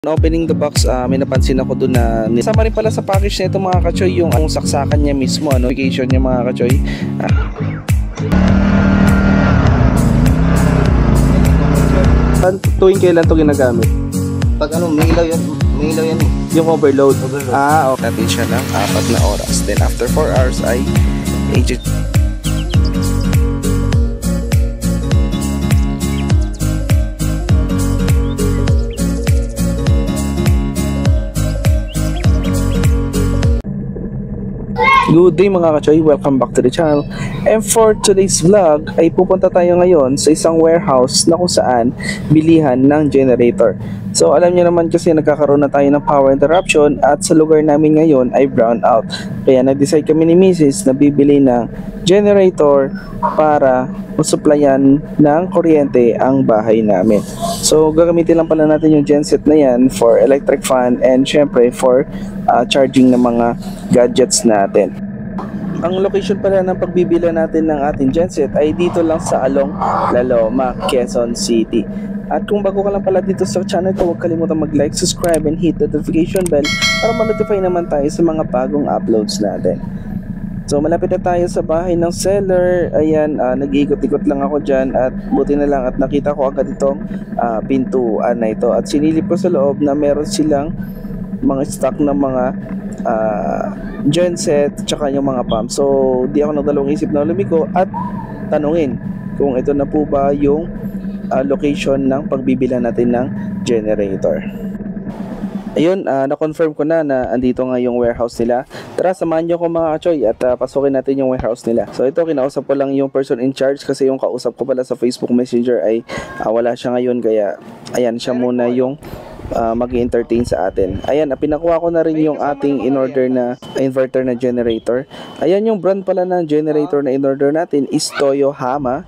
Opening the box, may napansin ako doon na sama rin pala sa package na ito mga kachoy yung saksakan niya mismo, notification niya mga kachoy. Tuwing kailan ito ginagamit? Pag may ilaw yan eh. Yung overload. Okay. Natin siya ng 4 na oras. Then after 4 hours ay Good day mga kachoy, welcome back to the channel. And for today's vlog ay pupunta tayo ngayon sa isang warehouse na kung saan bilihan ng generator. So alam niyo naman kasi nagkakaroon na tayo ng power interruption at sa lugar namin ngayon ay brown out. Kaya nag-decide kami ni Mrs. na bibili ng generator para masupplyan ng kuryente ang bahay namin. So gagamitin lang pala natin yung genset na yan for electric fan and syempre for charging ng mga gadgets natin. Ang location pala ng pagbibila natin ng ating genset ay dito lang sa Along Laloma, Quezon City. At kung bago ka lang pala dito sa channel ko, huwag kalimutan mag-like, subscribe, and hit the notification bell para ma-notify naman tayo sa mga bagong uploads natin. So malapit na tayo sa bahay ng seller. Ayan, nag-iikot-ikot lang ako dyan at buti na lang at nakita ko agad itong pintuan na ito. At sinilip ko sa loob na meron silang mga stock ng mga genset tsaka yung mga pump. So di ako nagdalawang isip na lumiko at tanungin kung ito na po ba yung location ng pagbibila natin ng generator. Ayun, na-confirm ko na andito nga yung warehouse nila. Tara, samahan nyo ko mga kachoy at pasukin natin yung warehouse nila. So ito, kinausap ko lang yung person in charge kasi yung kausap ko pala sa Facebook Messenger ay wala siya ngayon. Kaya ayan, siya muna yung mag-entertain sa atin. Ayan, pinakuha ko na rin yung ating in-order na inverter na generator. Ayan, yung brand pala ng generator na in-order natin is Toyohama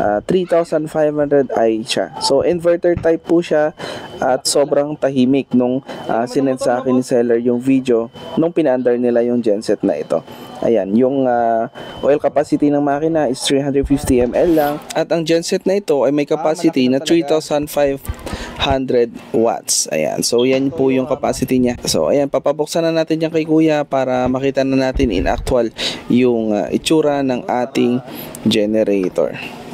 3500i siya. So inverter type po siya at sobrang tahimik nung sinend sa akin ni seller yung video nung pina-under nila yung genset na ito. Ayan, yung oil capacity ng makina is 350 ml lang at ang genset na ito ay may capacity na 3,500 watts. Ayan, so yan po yung capacity niya. So ayan, papabuksan na natin yan kay kuya para makita na natin in actual yung itsura ng ating generator.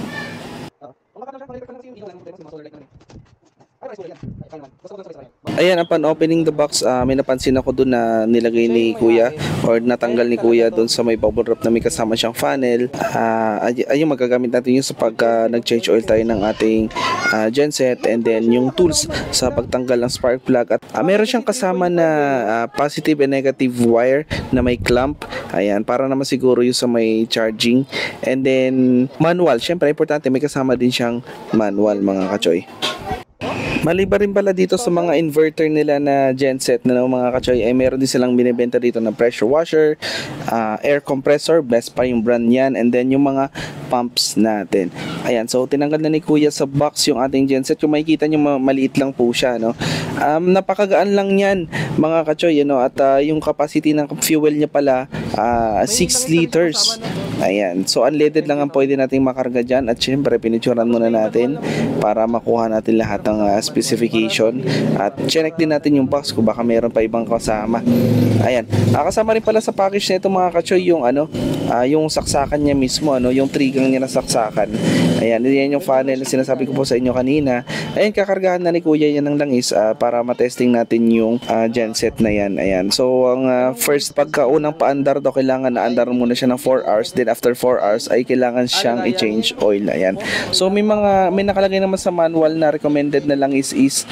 Ayan, upon opening the box, may napansin ako doon na nilagay ni kuya or natanggal ni kuya doon sa may bubble wrap na may kasama siyang funnel. Ayun, magagamit natin yun sa pag nag-change oil tayo ng ating genset, and then yung tools sa pagtanggal ng spark plug. At meron siyang kasama na positive and negative wire na may clamp. Ayan, para naman siguro yung sa may charging. And then manual, syempre importante may kasama din siyang manual mga kachoy. Maliba rin pala dito sa mga inverter nila na genset na mga kachoy ay meron din silang binibenta dito na pressure washer, air compressor, best pa yung brand yan, and then yung mga pumps natin. Ayan, so tinanggal na ni kuya sa box yung ating genset. Kung makikita nyo, maliit lang po siya, no? Napakagaan lang yan mga kachoy, at yung capacity ng fuel niya pala 6 liters. Ayan, so unleaded lang ang pwede nating makarga dyan. At syempre pinicturan muna natin para makuha natin lahat ng specification. At check din natin yung box kung baka meron pa ibang kasama. Ayan, kasama rin pala sa package na ito mga kachoy yung yung saksakan niya mismo, yung trigang niya na saksakan. Ayan, yan yung funnel na sinasabi ko po sa inyo kanina. Ayan, kakargahan na ni kuya yan ng langis para matesting natin yung genset na yan. Ayan, so ang first pagkaunang paandar daw, kailangan na andar muna siya ng 4 hours. Then after 4 hours ay kailangan siyang i-change oil. Ayan, so may nakalagay naman sa manual na recommended na langis is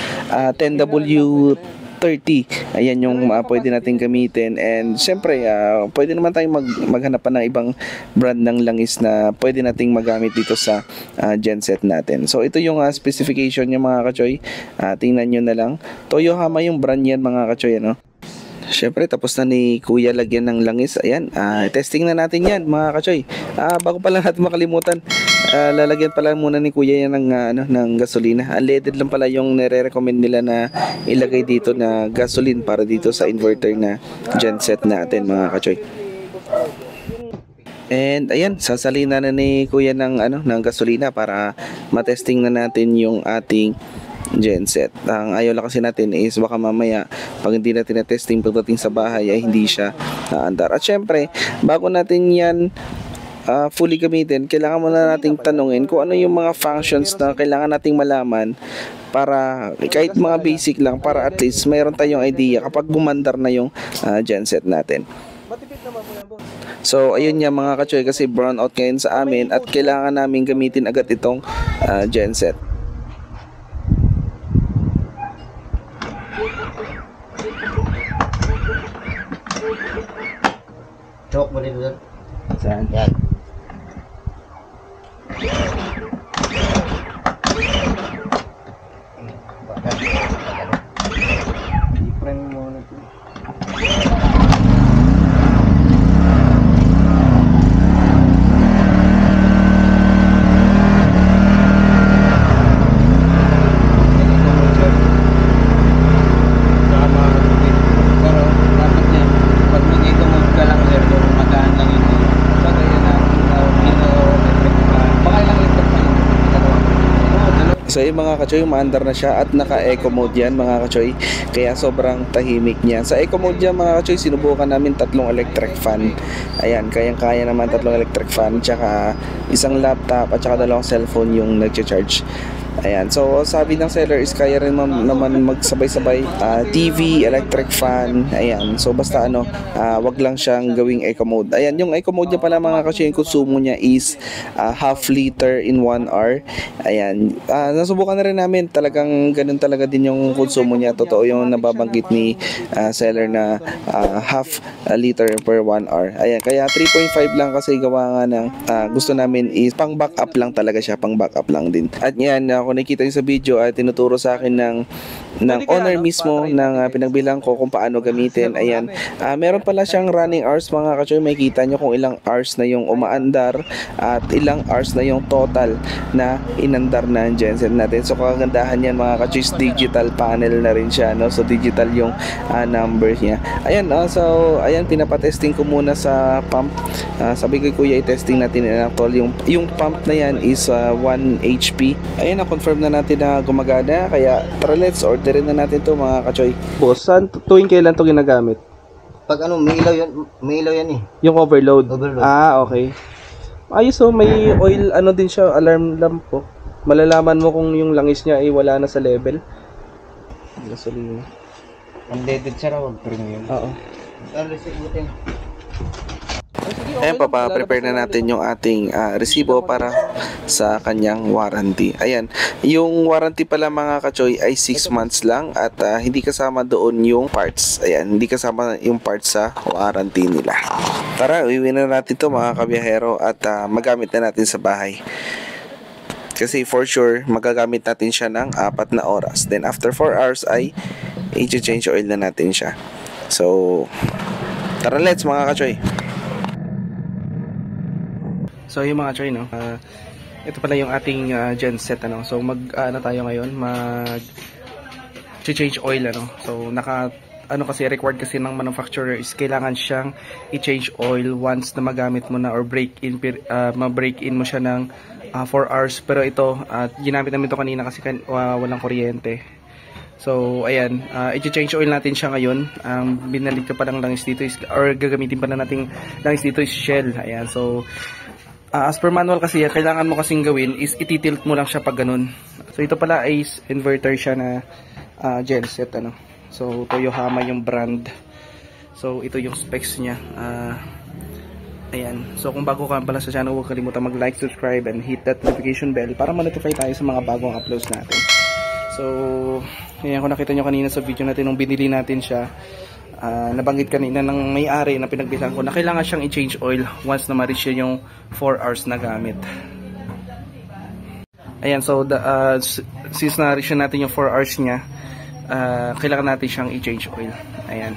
10W30. Ayan yung pwede natin gamitin, and syempre pwede naman tayong maghanap pa ng ibang brand ng langis na pwede nating magamit dito sa genset natin. So ito yung specification niya mga kachoy. Tingnan nyo na lang, Toyohama yung brand yan mga kachoy, Syempre, tapos na ni kuya lagyan ng langis. Ayan, testing na natin yan mga kachoy. Bago pala natin makalimutan, lalagyan pala muna ni kuya yan ng gasolina. Unleaded lang pala yung nire-recommend nila na ilagay dito na gasoline para dito sa inverter na genset natin mga kachoy. And ayan, sasalina na ni kuya ng gasolina para matesting na natin yung ating genset. Ang ayaw lang kasi natin is baka mamaya pag hindi natin na-testing pagdating sa bahay ay hindi siya naandar. At syempre, bago natin yan fully gamitin, kailangan muna nating tanungin kung ano yung mga functions na kailangan nating malaman para kahit mga basic lang, para at least mayroon tayong idea kapag gumandar na yung genset natin. So ayun nga mga kachoy, kasi brown out ngayon sa amin at kailangan namin gamitin agad itong genset. Chok mo dito doon. Saan? Yan. I-prime mo na ito. So yung mga kachoy, maandar na siya at naka-eco mode yan mga kachoy, kaya sobrang tahimik niya. Sa eco mode yan mga kachoy, sinubukan namin 3 electric fan. Ayan, kayang-kaya naman 3 electric fan, tsaka isang laptop at tsaka 2 cellphone yung nag-charge. Ayan, so sabi ng seller is kaya rin naman magsabay-sabay TV, electric fan. Ayan, so basta wag lang siyang gawing eco mode. Ayan, yung eco mode niya pala mga kachoy, yung konsumo niya is half liter in 1 hour. Ayan, nasubukan na rin namin, talagang ganun talaga din yung konsumo niya. Totoo yung nababanggit ni seller na half liter per 1 hour. Ayan, kaya 3.5 lang kasi gawa nga ng gusto namin is pang backup lang talaga siya, pang backup lang din. At yan, kung nakikita nyo sa video ay tinuturo sa akin ng owner mismo ng pinagbilang ko kung paano gamitin. Ayan, meron pala siyang running hours mga kachoy, may kita nyo kung ilang hours na yung umaandar at ilang hours na yung total na inandar na ang genset natin. So kagandahan yan mga kachoy, digital panel na rin siya, no? So digital yung numbers niya. Ayan, so ayan, pinapatesting ko muna sa pump. Sabi ko kuya, i-testing natin actual yung pump na yan is 1 HP. Ayan, na-confirm na natin na gumagana, kaya tara, let's orderin na natin to mga kachoy. Boss, tuwing kailan to ginagamit? Pag may ilaw yan eh. Yung overload? Overload. Okay. Ayos, may oil din siya, alarm lamp po. Malalaman mo kung yung langis niya ay wala na sa level. Gasolina. Unleaded siya raw, premium. Oo. Alas ikutin. Ayan, prepare na natin yung ating resibo para sa kanyang warranty. Ayan, yung warranty pala mga kachoy ay 6 months lang at hindi kasama doon yung parts. Ayan, hindi kasama yung parts sa warranty nila. Tara, uwiin na natin to mga kabiyahero at magamit na natin sa bahay. Kasi for sure, magagamit natin siya ng 4 na oras. Then after 4 hours ay i-change oil na natin siya. So, tara, let's mga kachoy. So yung mga choy, ito pala yung ating genset, so tayo ngayon, change oil, so kasi required kasi ng manufacturer is kailangan siyang i-change oil once na magamit mo na or break in mo siya ng 4 hours. Pero ito, ginamit namin ito kanina kasi walang kuryente. So ayan, i-change oil natin siya ngayon. Binalit ko pa ng langis dito or gagamitin pa na nating langis dito is Shell. Ayan, so as per manual kasi, kailangan mo kasing gawin is ititilt mo lang siya pag ganun. So ito pala is inverter siya na genset, so Toyohama yung brand. So ito yung specs niya. Ayan, so kung bago ka pala sa channel, huwag kalimutan mag-like, subscribe and hit that notification bell para ma-notify tayo sa mga bagong uploads natin. So ayan, kung nakita nyo kanina sa video natin nung binili natin siya, nabanggit kanina ng may-ari na pinagbilang ko na kailangan siyang i-change oil once na ma-reach yung 4 hours na gamit. Ayan, so since na-reach natin yung 4 hours niya, kailangan natin siyang i-change oil. Ayan.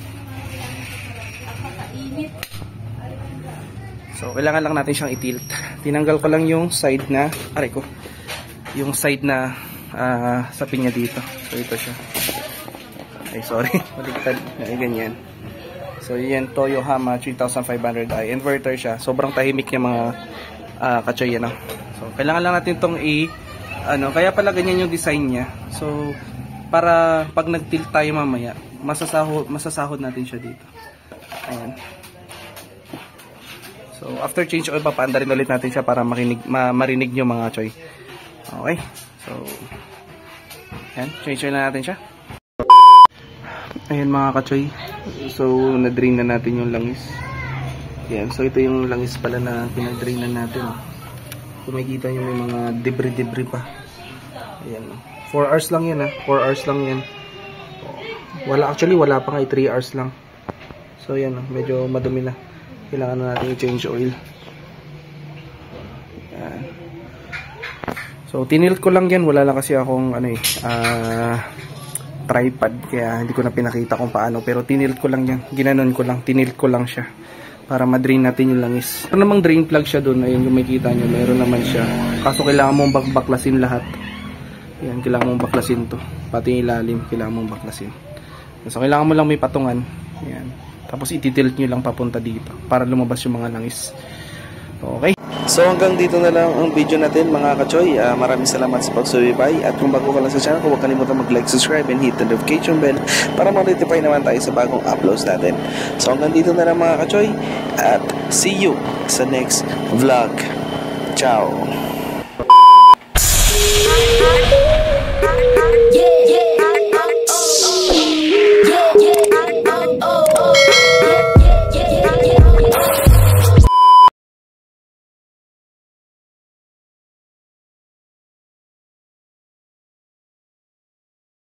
So kailangan lang natin siyang i-tilt. Tinanggal ko lang yung side na, yung side na sapin niya dito. So ito siya. Ay, sorry, maligtad. Ay, ganyan. So yan, Toyohama 3500i, inverter siya. Sobrang tahimik niya mga kachoy, So kailangan lang natin itong Kaya pala ganyan yung design niya. So, para pag nag-tilt tayo mamaya, masasahod natin siya dito. Ayan. So, after change oil, papaanda rin ulit natin siya para marinig nyo mga choy. Okay. So, ayan. Change oil na natin siya. Ayan mga kachoy. So, na-drain na natin yung langis. Ayan. So, ito yung langis pala na pinag-drain na natin. Kung makikita nyo may mga debris pa. Ayan. 4 hours lang yan 4 hours lang yan. Actually, wala pa nga 3 hours lang. So, ayan. Medyo madumi na. Kailangan na natin i-change oil. Ayan. So, tinilt ko lang yan. Wala lang kasi akong tripod. Kaya hindi ko na pinakita kung paano. Pero tinilt ko lang yan. Ginanon ko lang. Tinilt ko lang siya. Para ma-drain natin yung langis. Meron namang drain plug siya doon. Ayun yung makikita nyo. Meron naman siya. Kaso kailangan mong baklasin lahat. Ayan. Kailangan mong baklasin to. Pati yung ilalim. Kailangan mong baklasin. So, kailangan mo lang may patungan. Ayan. Tapos ititilt nyo lang papunta dito. Para lumabas yung mga langis. Okay. So hanggang dito na lang ang video natin mga kachoy. Maraming salamat sa pagsubaybay. At kung bago ka lang sa channel, huwag kalimutan mag-like, subscribe, and hit the notification bell para ma-notify naman tayo sa bagong uploads natin. So hanggang dito na lang mga kachoy. At see you sa next vlog. Ciao! Yeah, yeah.